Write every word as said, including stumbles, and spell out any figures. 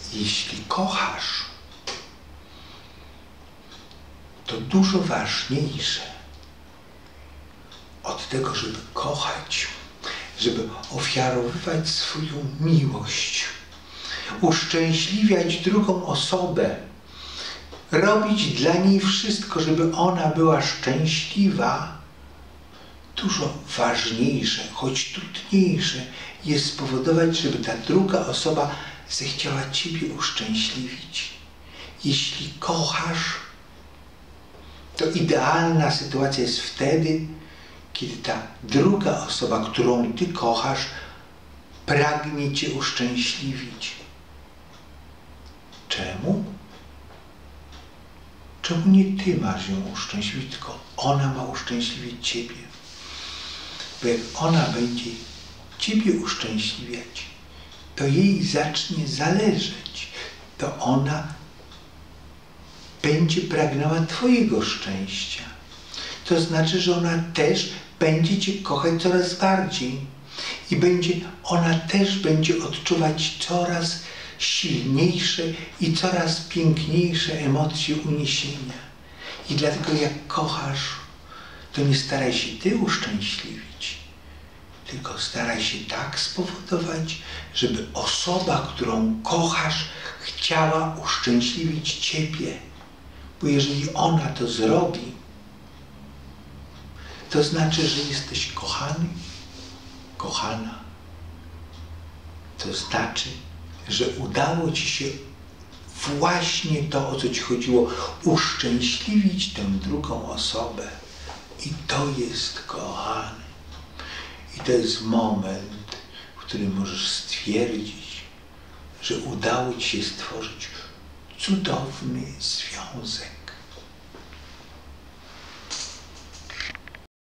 jeśli kochasz, to dużo ważniejsze od tego, żeby kochać, żeby ofiarowywać swoją miłość, uszczęśliwiać drugą osobę, robić dla niej wszystko, żeby ona była szczęśliwa, dużo ważniejsze, choć trudniejsze jest spowodować, żeby ta druga osoba zechciała Ciebie uszczęśliwić. Jeśli kochasz, to idealna sytuacja jest wtedy, kiedy ta druga osoba, którą Ty kochasz, pragnie Cię uszczęśliwić. Czemu? Czemu nie Ty masz ją uszczęśliwić, tylko ona ma uszczęśliwić Ciebie? Bo jak ona będzie Ciebie uszczęśliwiać, to jej zacznie zależeć, to ona będzie pragnęła Twojego szczęścia. To znaczy, że ona też będzie Cię kochać coraz bardziej i będzie, ona też będzie odczuwać coraz silniejsze i coraz piękniejsze emocje uniesienia. I dlatego jak kochasz, to nie staraj się Ty uszczęśliwić, tylko staraj się tak spowodować, żeby osoba, którą kochasz, chciała uszczęśliwić Ciebie. Bo jeżeli ona to zrobi, to znaczy, że jesteś kochany, kochana. To znaczy, że udało Ci się właśnie to, o co Ci chodziło, uszczęśliwić tę drugą osobę. I to jest kochany. I to jest moment, w którym możesz stwierdzić, że udało Ci się stworzyć cudowny związek.